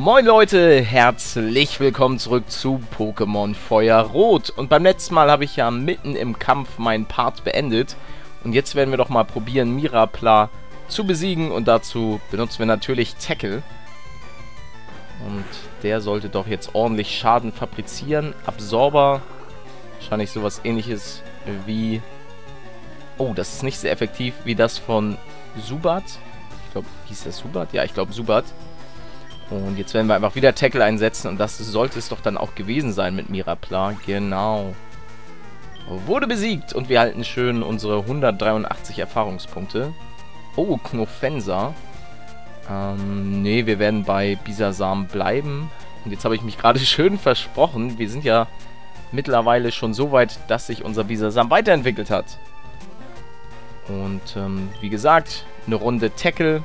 Moin Leute, herzlich willkommen zurück zu Pokémon Feuerrot. Und beim letzten Mal habe ich ja mitten im Kampf meinen Part beendet. Und jetzt werden wir doch mal probieren, Mirapla zu besiegen. Und dazu benutzen wir natürlich Tackle. Und der sollte doch jetzt ordentlich Schaden fabrizieren. Absorber, wahrscheinlich sowas ähnliches wie... Oh, das ist nicht sehr effektiv wie das von Zubat. Ich glaube, hieß das Zubat? Ja, ich glaube Zubat. Und jetzt werden wir einfach wieder Tackle einsetzen. Und das sollte es doch dann auch gewesen sein mit Mirapla. Genau. Wurde besiegt. Und wir halten schön unsere 183 Erfahrungspunkte. Oh, Knofensa. Nee, wir werden bei Bisasam bleiben. Und jetzt habe ich mich gerade schön versprochen. Wir sind ja mittlerweile schon so weit, dass sich unser Bisasam weiterentwickelt hat. Und wie gesagt, eine Runde Tackle.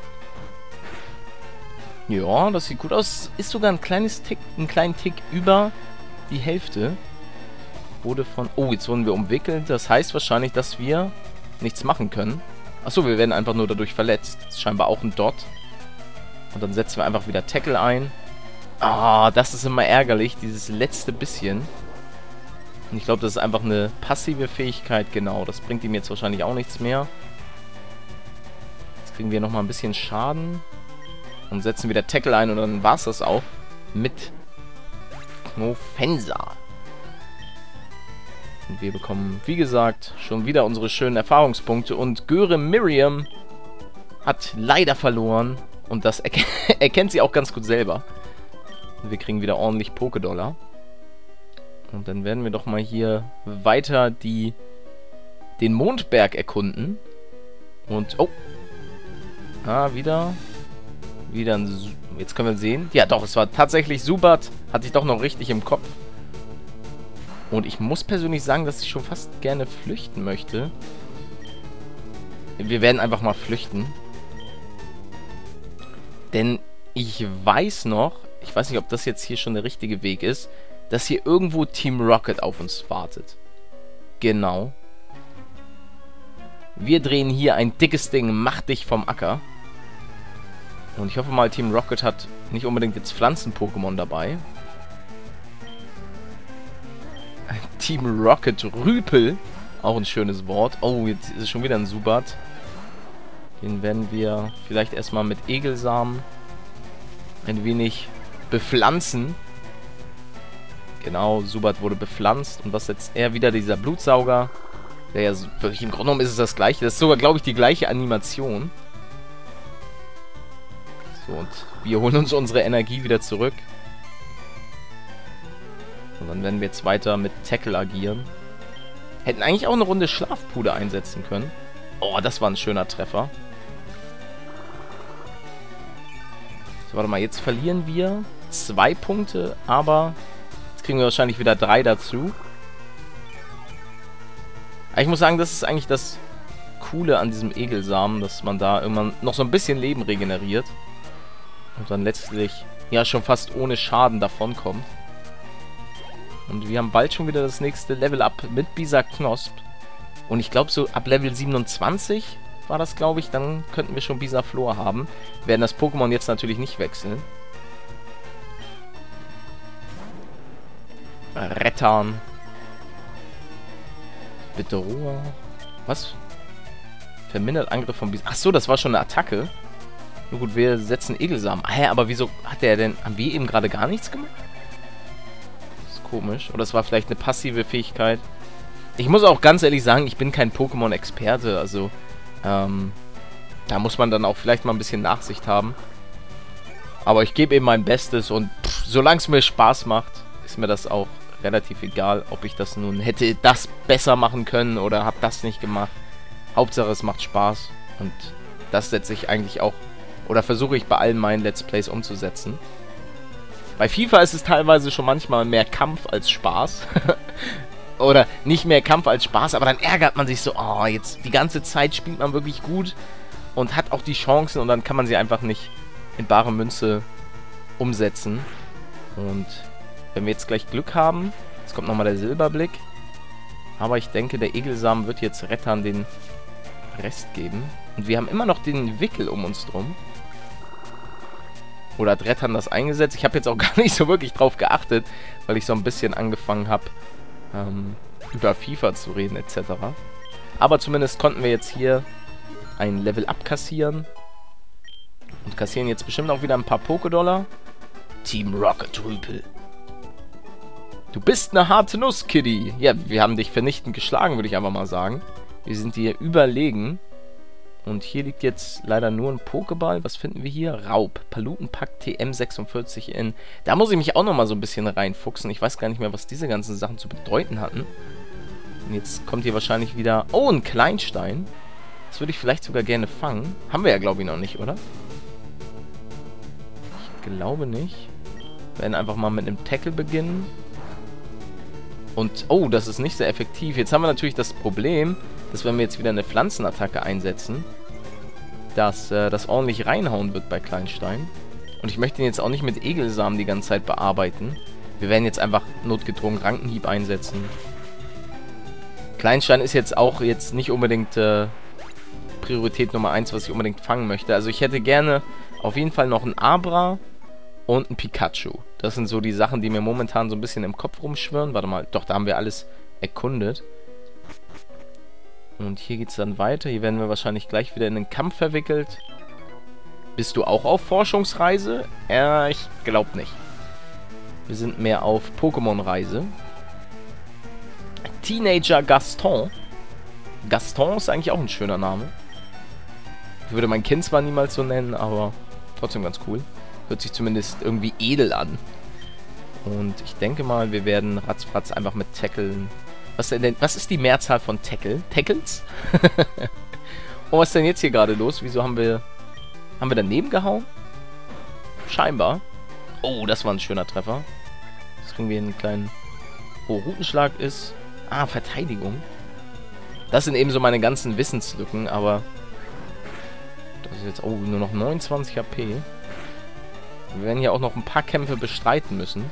Ja, das sieht gut aus. Ist sogar einen kleinen Tick über die Hälfte. Wurde von... Oh, jetzt wurden wir umwickelt. Das heißt wahrscheinlich, dass wir nichts machen können. Achso, wir werden einfach nur dadurch verletzt. Das ist scheinbar auch ein Dot. Und dann setzen wir einfach wieder Tackle ein. Ah, das ist immer ärgerlich, dieses letzte bisschen. Und ich glaube, das ist einfach eine passive Fähigkeit. Genau, das bringt ihm jetzt wahrscheinlich auch nichts mehr. Jetzt kriegen wir nochmal ein bisschen Schaden. Und setzen wieder Tackle ein und dann war es das auch mit Knofensa. Und wir bekommen, wie gesagt, schon wieder unsere schönen Erfahrungspunkte. Und Göre Miriam hat leider verloren. Und das erkennt sie auch ganz gut selber. Und wir kriegen wieder ordentlich Pokédollar. Und dann werden wir doch mal hier weiter den Mondberg erkunden. Und, oh. Wieder ein... Jetzt können wir sehen. Ja, doch, es war tatsächlich Zubat. Hatte ich doch noch richtig im Kopf. Und ich muss persönlich sagen, dass ich schon fast gerne flüchten möchte. Wir werden einfach mal flüchten. Denn ich weiß noch, ich weiß nicht, ob das jetzt hier schon der richtige Weg ist, dass hier irgendwo Team Rocket auf uns wartet. Genau. Wir drehen hier ein dickes Ding, mach dich vom Acker. Und ich hoffe mal, Team Rocket hat nicht unbedingt jetzt Pflanzen-Pokémon dabei. Team Rocket Rüpel. Auch ein schönes Wort. Oh, jetzt ist es schon wieder ein Zubat. Den werden wir vielleicht erstmal mit Egelsamen ein wenig bepflanzen. Genau, Zubat wurde bepflanzt. Und was setzt er? Wieder dieser Blutsauger. Der ja wirklich im Grunde genommen ist es das gleiche. Das ist sogar, glaube ich, die gleiche Animation. So, und wir holen uns unsere Energie wieder zurück. Und dann werden wir jetzt weiter mit Tackle agieren. Hätten eigentlich auch eine Runde Schlafpuder einsetzen können. Oh, das war ein schöner Treffer. So, warte mal, jetzt verlieren wir 2 Punkte, aber jetzt kriegen wir wahrscheinlich wieder 3 dazu. Aber ich muss sagen, das ist eigentlich das Coole an diesem Egelsamen, dass man da irgendwann noch so ein bisschen Leben regeneriert. Und dann letztlich, ja, schon fast ohne Schaden davonkommt. Und wir haben bald schon wieder das nächste Level-Up mit Bisaknosp. Und ich glaube, so ab Level 27 war das, glaube ich, dann könnten wir schon Bisaflor haben. Wir werden das Pokémon jetzt natürlich nicht wechseln. Rettern. Bedrohung. Was? Vermindert Angriff von Bisaknosp. Achso, das war schon eine Attacke. Nur gut, wir setzen Egelsamen. Hä, aber wieso hat der denn... Haben wir eben gerade gar nichts gemacht? Das ist komisch. Oder es war vielleicht eine passive Fähigkeit. Ich muss auch ganz ehrlich sagen, ich bin kein Pokémon-Experte. Also, da muss man dann auch vielleicht mal ein bisschen Nachsicht haben. Aber ich gebe eben mein Bestes und solange es mir Spaß macht, ist mir das auch relativ egal, ob ich das nun hätte das besser machen können oder habe das nicht gemacht. Hauptsache, es macht Spaß. Und das setze ich eigentlich auch... Oder versuche ich bei allen meinen Let's Plays umzusetzen. Bei FIFA ist es teilweise schon manchmal mehr Kampf als Spaß. Oder nicht mehr Kampf als Spaß, aber dann ärgert man sich so, oh, jetzt die ganze Zeit spielt man wirklich gut und hat auch die Chancen und dann kann man sie einfach nicht in bare Münze umsetzen. Und wenn wir jetzt gleich Glück haben, jetzt kommt nochmal der Silberblick, aber ich denke, der Egelsamen wird jetzt Rettern den Rest geben. Und wir haben immer noch den Wickel um uns drum. Oder hat Rettern das eingesetzt? Ich habe jetzt auch gar nicht so wirklich drauf geachtet, weil ich so ein bisschen angefangen habe, über FIFA zu reden etc. Aber zumindest konnten wir jetzt hier ein Level abkassieren. Und kassieren jetzt bestimmt auch wieder ein paar Pokédollar. Team Rocket Rüpel. Du bist eine harte Nuss, Kitty. Ja, wir haben dich vernichtend geschlagen, würde ich einfach mal sagen. Wir sind dir überlegen. Und hier liegt jetzt leider nur ein Pokéball. Was finden wir hier? Raub. Palutenpack TM46 in. Da muss ich mich auch nochmal so ein bisschen reinfuchsen. Ich weiß gar nicht mehr, was diese ganzen Sachen zu bedeuten hatten. Und jetzt kommt hier wahrscheinlich wieder... Oh, ein Kleinstein. Das würde ich vielleicht sogar gerne fangen. Haben wir ja, glaube ich, noch nicht, oder? Ich glaube nicht. Wir werden einfach mal mit einem Tackle beginnen. Und, oh, das ist nicht sehr effektiv. Jetzt haben wir natürlich das Problem, dass wenn wir jetzt wieder eine Pflanzenattacke einsetzen, dass das ordentlich reinhauen wird bei Kleinstein. Und ich möchte ihn jetzt auch nicht mit Egelsamen die ganze Zeit bearbeiten. Wir werden jetzt einfach notgedrungen Rankenhieb einsetzen. Kleinstein ist jetzt auch nicht unbedingt Priorität Nummer 1, was ich unbedingt fangen möchte. Also ich hätte gerne auf jeden Fall noch ein Abra und ein Pikachu. Das sind so die Sachen, die mir momentan so ein bisschen im Kopf rumschwirren. Warte mal, doch, da haben wir alles erkundet. Und hier geht es dann weiter. Hier werden wir wahrscheinlich gleich wieder in den Kampf verwickelt. Bist du auch auf Forschungsreise? Ich glaube nicht. Wir sind mehr auf Pokémon-Reise. Teenager Gaston. Gaston ist eigentlich auch ein schöner Name. Ich würde mein Kind zwar niemals so nennen, aber trotzdem ganz cool. Hört sich zumindest irgendwie edel an. Und ich denke mal, wir werden ratzfatz einfach mit Tackeln... Was ist die Mehrzahl von Tackle? Tackles? Und was ist denn jetzt hier gerade los? Wieso haben wir daneben gehauen? Scheinbar. Oh, das war ein schöner Treffer. Jetzt kriegen wir einen kleinen... Oh, Routenschlag ist... Ah, Verteidigung. Das sind eben so meine ganzen Wissenslücken, aber... Das ist jetzt... Oh, nur noch 29 HP. Wir werden hier auch noch ein paar Kämpfe bestreiten müssen.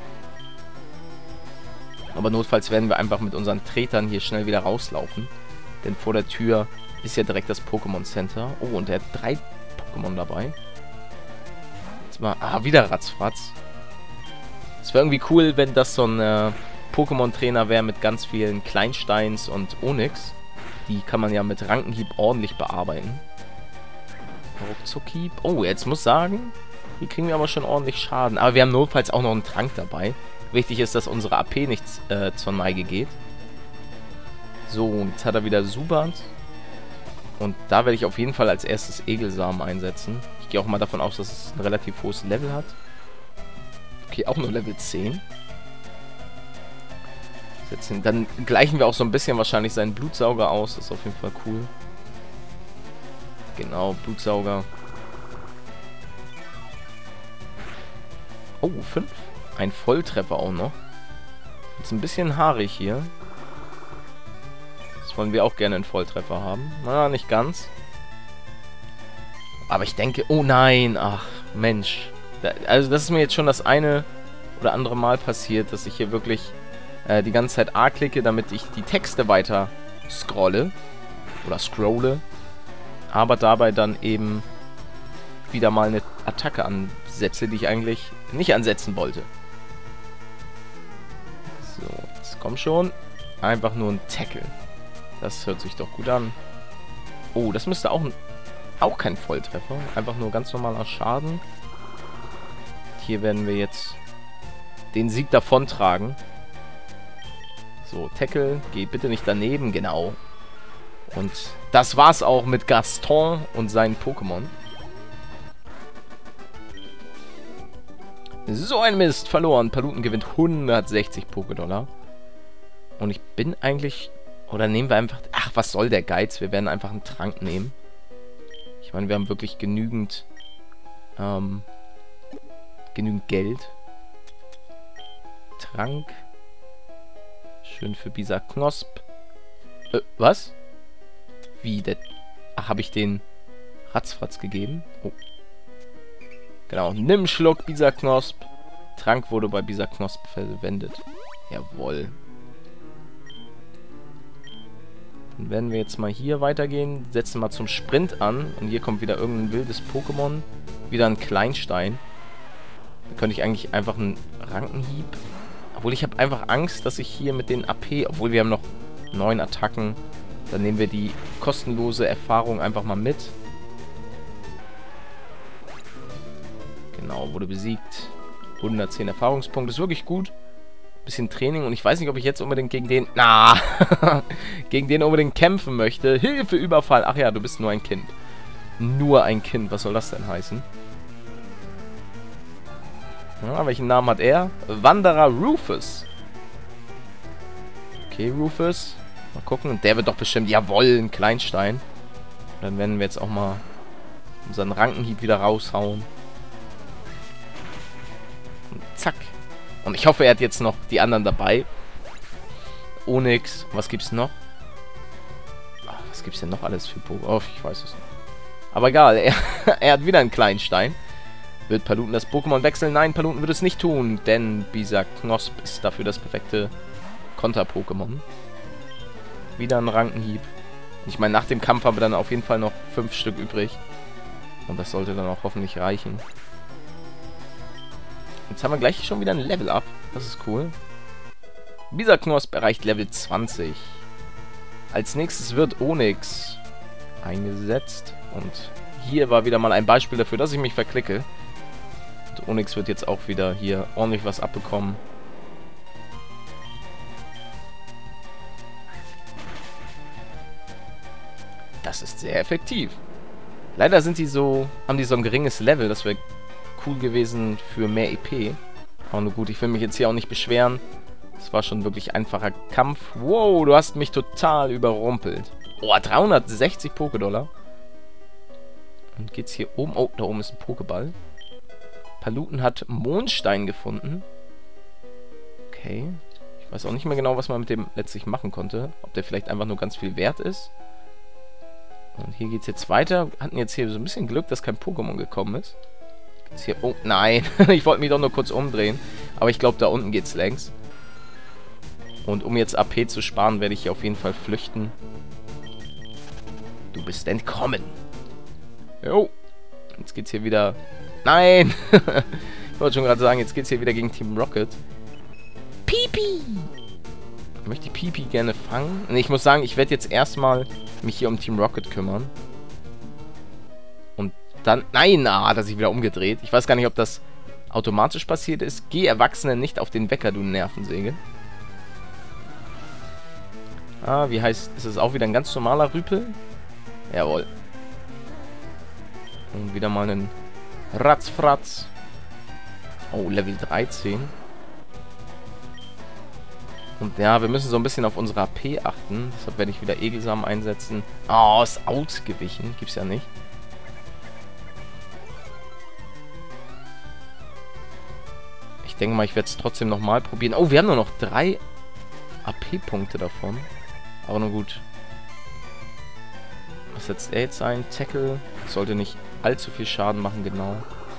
Aber notfalls werden wir einfach mit unseren Tretern hier schnell wieder rauslaufen. Denn vor der Tür ist ja direkt das Pokémon Center. Oh, und er hat 3 Pokémon dabei. Jetzt mal... Ah, wieder Ratzfratz. Es wäre irgendwie cool, wenn das so ein Pokémon-Trainer wäre mit ganz vielen Kleinsteins und Onyx. Die kann man ja mit Rankenhieb ordentlich bearbeiten. Ruckzuckhieb. Oh, jetzt muss sagen, hier kriegen wir aber schon ordentlich Schaden. Aber wir haben notfalls auch noch einen Trank dabei. Wichtig ist, dass unsere AP nicht zur Neige geht. So, und jetzt hat er wieder Subert. Und da werde ich auf jeden Fall als erstes Egelsamen einsetzen. Ich gehe auch mal davon aus, dass es ein relativ hohes Level hat. Okay, auch nur Level 10. Dann gleichen wir auch so ein bisschen wahrscheinlich seinen Blutsauger aus. Das ist auf jeden Fall cool. Genau, Blutsauger. Oh, 5. Ein Volltreffer auch noch. Jetzt ein bisschen haarig hier. Das wollen wir auch gerne einen Volltreffer haben. Na, nicht ganz. Aber ich denke... Oh nein, ach, Mensch. Also das ist mir jetzt schon das eine oder andere Mal passiert, dass ich hier wirklich die ganze Zeit A klicke, damit ich die Texte weiter scrolle. Oder scrolle. Aber dabei dann eben wieder mal eine Attacke ansetze, die ich eigentlich nicht ansetzen wollte. So, jetzt komm schon. Einfach nur ein Tackle. Das hört sich doch gut an. Oh, das müsste auch kein Volltreffer. Einfach nur ganz normaler Schaden. Hier werden wir jetzt den Sieg davontragen. So, Tackle. Geh bitte nicht daneben. Genau. Und das war's auch mit Gaston und seinen Pokémon. So ein Mist. Verloren. Paluten gewinnt 160 Pokédollar. Und ich bin eigentlich... Oder nehmen wir einfach... Ach, was soll der Geiz? Wir werden einfach einen Trank nehmen. Ich meine, wir haben wirklich genügend... genügend Geld. Trank. Schön für Bisaknosp. Was? Wie? Ach, habe ich den Ratzfratz gegeben? Oh. Genau. Nimm einen Schluck Bisaknosp. Trank wurde bei Bisaknosp verwendet. Jawohl. Dann werden wir jetzt mal hier weitergehen. Setzen mal zum Sprint an. Und hier kommt wieder irgendein wildes Pokémon. Wieder ein Kleinstein. Da könnte ich eigentlich einfach einen Rankenhieb... Obwohl, ich habe einfach Angst, dass ich hier mit den AP... Obwohl, wir haben noch 9 Attacken. Dann nehmen wir die kostenlose Erfahrung einfach mal mit. Genau, wurde besiegt. 110 Erfahrungspunkte. Ist wirklich gut. Bisschen Training. Und ich weiß nicht, ob ich jetzt unbedingt gegen den... gegen den unbedingt kämpfen möchte. Hilfe, Überfall. Ach ja, du bist nur ein Kind. Nur ein Kind. Was soll das denn heißen? Ja, welchen Namen hat er? Wanderer Rufus. Okay, Rufus. Mal gucken. Der wird doch bestimmt... Jawohl, ein Kleinstein. Dann werden wir jetzt auch mal unseren Rankenhieb wieder raushauen. Und zack. Und ich hoffe, er hat jetzt noch die anderen dabei. Onyx. Was gibt's noch? Ach, was gibt's denn noch alles für Pokémon? Oh, ich weiß es nicht. Aber egal, er hat wieder einen Kleinstein. Wird Paluten das Pokémon wechseln? Nein, Paluten wird es nicht tun, denn Bisaknosp ist dafür das perfekte Konter-Pokémon. Wieder ein Rankenhieb. Ich meine, nach dem Kampf haben wir dann auf jeden Fall noch 5 Stück übrig. Und das sollte dann auch hoffentlich reichen. Jetzt haben wir gleich schon wieder ein Level-Up. Das ist cool. Bisaknosp erreicht Level 20. Als nächstes wird Onyx eingesetzt. Und hier war wieder mal ein Beispiel dafür, dass ich mich verklicke. Und Onyx wird jetzt auch wieder hier ordentlich was abbekommen. Das ist sehr effektiv. Leider sind die so, haben die so ein geringes Level. Das wäre cool gewesen für mehr EP. Aber nur gut, ich will mich jetzt hier auch nicht beschweren. Es war schon wirklich einfacher Kampf. Wow, du hast mich total überrumpelt. Oh, 360 Pokédollar. Und geht's hier oben? Oh, da oben ist ein Pokéball. Paluten hat Mondstein gefunden. Okay. Ich weiß auch nicht mehr genau, was man mit dem letztlich machen konnte. Ob der vielleicht einfach nur ganz viel wert ist. Und hier geht's jetzt weiter. Wir hatten jetzt hier so ein bisschen Glück, dass kein Pokémon gekommen ist. Geht's hier... Oh, nein. Ich wollte mich doch nur kurz umdrehen. Aber ich glaube, da unten geht's längs. Und um jetzt AP zu sparen, werde ich hier auf jeden Fall flüchten. Du bist entkommen. Jo. Jetzt geht's hier wieder... Nein! Ich wollte schon gerade sagen, jetzt geht's hier wieder gegen Team Rocket. Pipi! Ich möchte die Pipi gerne fangen. Und ich muss sagen, ich werde jetzt erstmal mich hier um Team Rocket kümmern. Und dann... Nein, hat er sich wieder umgedreht. Ich weiß gar nicht, ob das automatisch passiert ist. Geh Erwachsene nicht auf den Wecker, du Nervensäge. Ah, wie heißt... Ist es auch wieder ein ganz normaler Rüpel? Jawohl. Und wieder mal einen Ratzfratz. Oh, Level 13. Und ja, wir müssen so ein bisschen auf unsere AP achten. Deshalb werde ich wieder Egelsamen einsetzen. Oh, ist ausgewichen. Gibt's ja nicht. Ich denke mal, ich werde es trotzdem nochmal probieren. Oh, wir haben nur noch 3 AP-Punkte davon. Aber nur gut. Was setzt er jetzt ein? Tackle. Sollte nicht allzu viel Schaden machen, genau.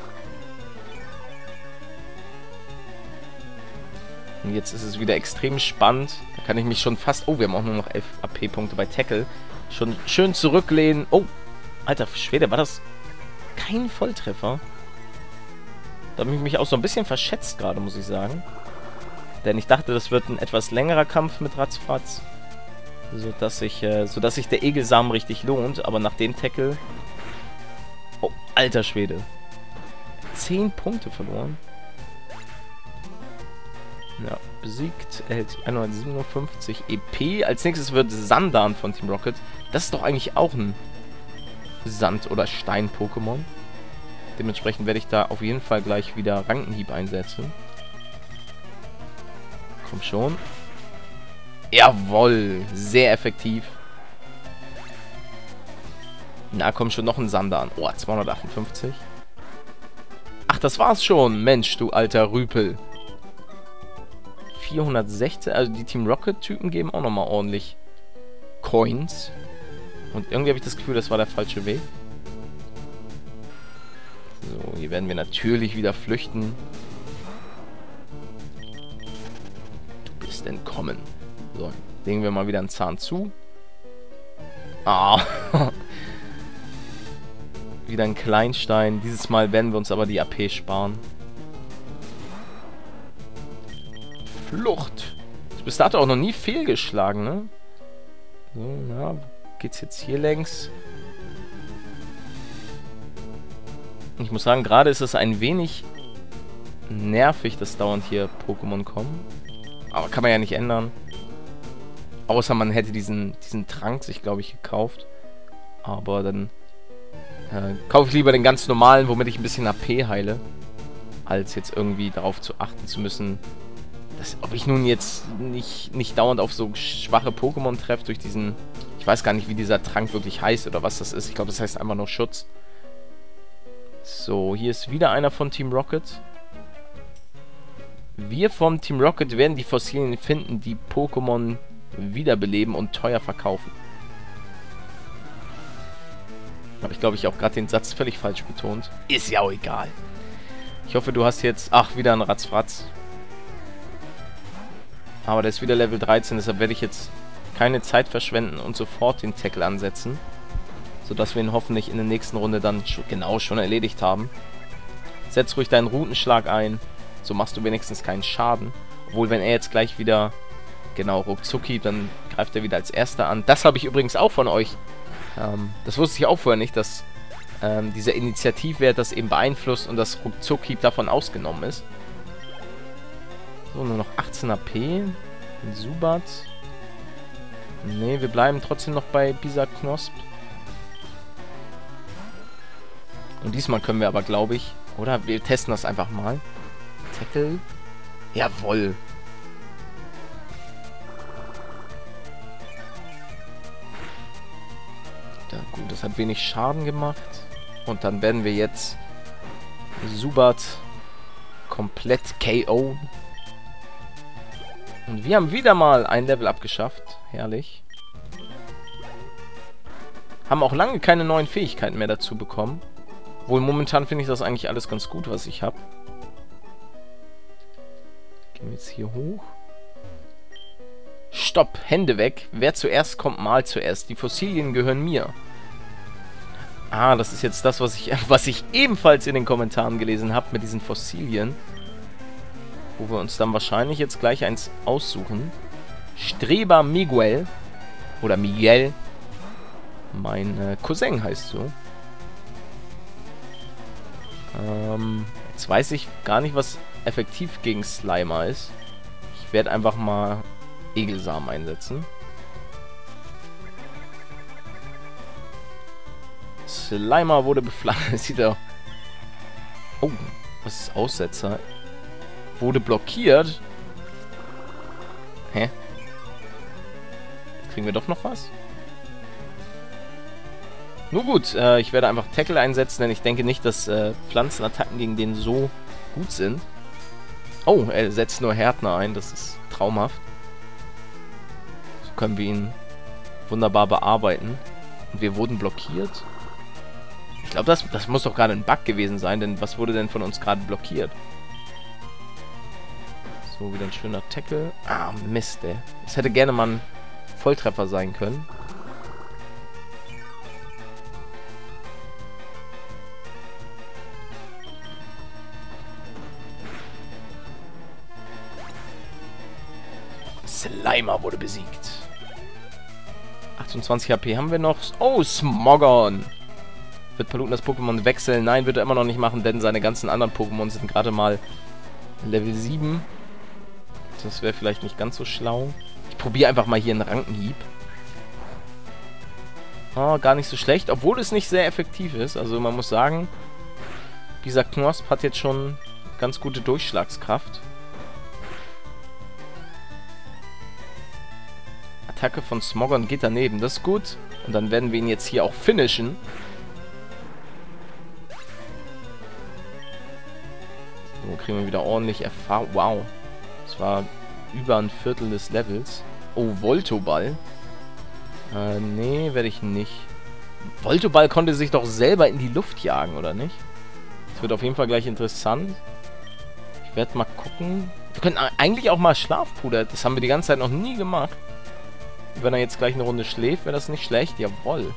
Und jetzt ist es wieder extrem spannend. Da kann ich mich schon fast... Oh, wir haben auch nur noch 11 AP-Punkte bei Tackle. Schon schön zurücklehnen. Oh, alter Schwede, war das kein Volltreffer? Da habe ich mich auch so ein bisschen verschätzt gerade, muss ich sagen. Denn ich dachte, das wird ein etwas längerer Kampf mit Ratzfratz. Sodass sich der Egelsamen richtig lohnt. Aber nach dem Tackle... Oh, alter Schwede. 10 Punkte verloren. Ja, besiegt. Erhält 157 EP. Als nächstes wird Sandan von Team Rocket. Das ist doch eigentlich auch ein Sand- oder Stein-Pokémon. Dementsprechend werde ich da auf jeden Fall gleich wieder Rankenhieb einsetzen. Komm schon. Jawohl, sehr effektiv. Na, komm schon, noch ein Sandan. Oh, 258. Ach, das war's schon. Mensch, du alter Rüpel. 416. Also die Team Rocket-Typen geben auch nochmal ordentlich Coins. Und irgendwie habe ich das Gefühl, das war der falsche Weg. So, hier werden wir natürlich wieder flüchten. Du bist entkommen. So, legen wir mal wieder einen Zahn zu. Ah. Wieder ein Kleinstein. Dieses Mal werden wir uns aber die AP sparen. Flucht. Du bist dato auch noch nie fehlgeschlagen, ne? So, na, geht's jetzt hier längs? Ich muss sagen, gerade ist es ein wenig nervig, dass dauernd hier Pokémon kommen. Aber kann man ja nicht ändern. Außer man hätte diesen Trank sich, glaube ich, gekauft. Aber dann kaufe ich lieber den ganz normalen, womit ich ein bisschen AP heile. Als jetzt irgendwie darauf zu achten zu müssen, ob ich nun jetzt nicht dauernd auf so schwache Pokémon treffe durch diesen... Ich weiß gar nicht, wie dieser Trank wirklich heißt oder was das ist. Ich glaube, das heißt einfach nur Schutz. So, hier ist wieder einer von Team Rocket. Wir vom Team Rocket werden die Fossilien finden, die Pokémon wiederbeleben und teuer verkaufen. Habe ich, glaube ich, auch gerade den Satz völlig falsch betont. Ist ja auch egal. Ich hoffe, du hast jetzt... Ach, wieder ein Ratzfratz. Aber der ist wieder Level 13, deshalb werde ich jetzt keine Zeit verschwenden und sofort den Tackle ansetzen. Sodass wir ihn hoffentlich in der nächsten Runde dann schon erledigt haben. Setz ruhig deinen Routenschlag ein. So machst du wenigstens keinen Schaden. Obwohl, wenn er jetzt gleich wieder, genau, ruckzucki, dann greift er wieder als Erster an. Das habe ich übrigens auch von euch. Das wusste ich auch vorher nicht, dass dieser Initiativwert das eben beeinflusst und das ruckzucki davon ausgenommen ist. So, nur noch 18 AP. Ein Zubat. Ne, wir bleiben trotzdem noch bei Bisaknosp. Und diesmal können wir aber, glaube ich... Oder wir testen das einfach mal. Tackle. Jawoll. Ja, gut, das hat wenig Schaden gemacht. Und dann werden wir jetzt Zubat komplett KO. Und wir haben wieder mal ein Level abgeschafft. Herrlich. Haben auch lange keine neuen Fähigkeiten mehr dazu bekommen. Wohl momentan finde ich das eigentlich alles ganz gut, was ich habe. Gehen wir jetzt hier hoch. Stopp, Hände weg. Wer zuerst kommt, mal zuerst. Die Fossilien gehören mir. Ah, das ist jetzt das, was ich ebenfalls in den Kommentaren gelesen habe mit diesen Fossilien. Wo wir uns dann wahrscheinlich jetzt gleich eins aussuchen. Streber Miguel. Oder Miguel. Mein Cousin heißt so. Jetzt weiß ich gar nicht, was effektiv gegen Slimer ist. Ich werde einfach mal Egelsamen einsetzen. Slimer wurde beflacht. Sieht er. Oh, was ist Aussetzer? Wurde blockiert. Hä? Kriegen wir doch noch was? Nur gut, ich werde einfach Tackle einsetzen, denn ich denke nicht, dass Pflanzenattacken gegen den so gut sind. Oh, er setzt nur Härtner ein, das ist traumhaft. So können wir ihn wunderbar bearbeiten. Und wir wurden blockiert. Ich glaube, das muss doch gerade ein Bug gewesen sein, denn was wurde denn von uns gerade blockiert? So, wieder ein schöner Tackle. Ah, Mist, ey. Das hätte gerne mal ein Volltreffer sein können. Slimer wurde besiegt. 28 HP haben wir noch. Oh, Smogon. Wird Paluten das Pokémon wechseln? Nein, wird er immer noch nicht machen, denn seine ganzen anderen Pokémon sind gerade mal Level 7. Das wäre vielleicht nicht ganz so schlau. Ich probiere einfach mal hier einen Rankenhieb. Oh, gar nicht so schlecht, obwohl es nicht sehr effektiv ist. Also man muss sagen, dieser Knosp hat jetzt schon ganz gute Durchschlagskraft. Attacke von Smogon geht daneben, das ist gut. Und dann werden wir ihn jetzt hier auch finishen. So, kriegen wir wieder ordentlich Erfahrung. Wow. Das war über ein Viertel des Levels. Oh, Voltoball. Nee, werde ich nicht. Voltoball konnte sich doch selber in die Luft jagen, oder nicht? Das wird auf jeden Fall gleich interessant. Ich werde mal gucken. Wir können eigentlich auch mal Schlafpuder. Das haben wir die ganze Zeit noch nie gemacht. Wenn er jetzt gleich eine Runde schläft, wäre das nicht schlecht. Jawohl.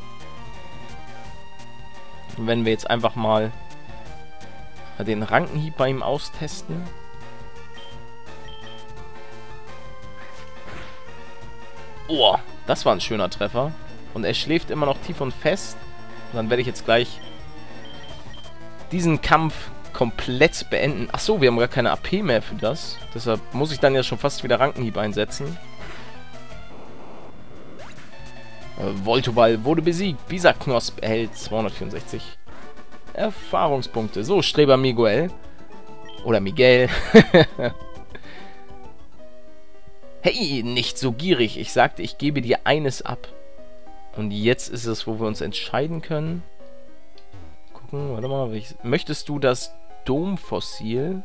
Und wenn wir jetzt einfach mal den Rankenhieb bei ihm austesten. Oh, das war ein schöner Treffer. Und er schläft immer noch tief und fest. Und dann werde ich jetzt gleich diesen Kampf komplett beenden. Achso, wir haben gar keine AP mehr für das. Deshalb muss ich dann ja schon fast wieder Rankenhieb einsetzen. Voltoball wurde besiegt. Bisaknosp erhält 264 Erfahrungspunkte. So, Streber Miguel. Oder Miguel. Hey, nicht so gierig. Ich sagte, ich gebe dir eines ab. Und jetzt ist es, wo wir uns entscheiden können. Gucken, warte mal. Möchtest du das Domfossil?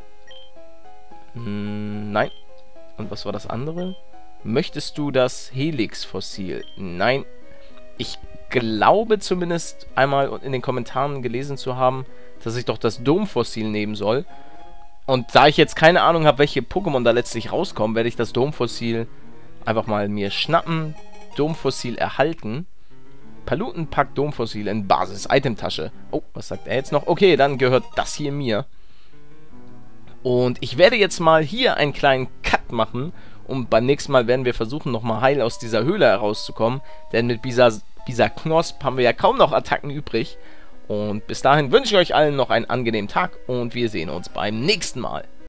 Nein. Und was war das andere? Möchtest du das Helix-Fossil? Nein. Ich glaube zumindest einmal in den Kommentaren gelesen zu haben, dass ich doch das Domfossil nehmen soll. Und da ich jetzt keine Ahnung habe, welche Pokémon da letztlich rauskommen, werde ich das Domfossil einfach mal mir schnappen. Domfossil erhalten. Palutenpack Domfossil in Basis-Itemtasche. Oh, was sagt er jetzt noch? Okay, dann gehört das hier mir. Und ich werde jetzt mal hier einen kleinen Cut machen. Und beim nächsten Mal werden wir versuchen, nochmal heil aus dieser Höhle herauszukommen. Denn mit Bisaknosp haben wir ja kaum noch Attacken übrig. Und bis dahin wünsche ich euch allen noch einen angenehmen Tag und wir sehen uns beim nächsten Mal.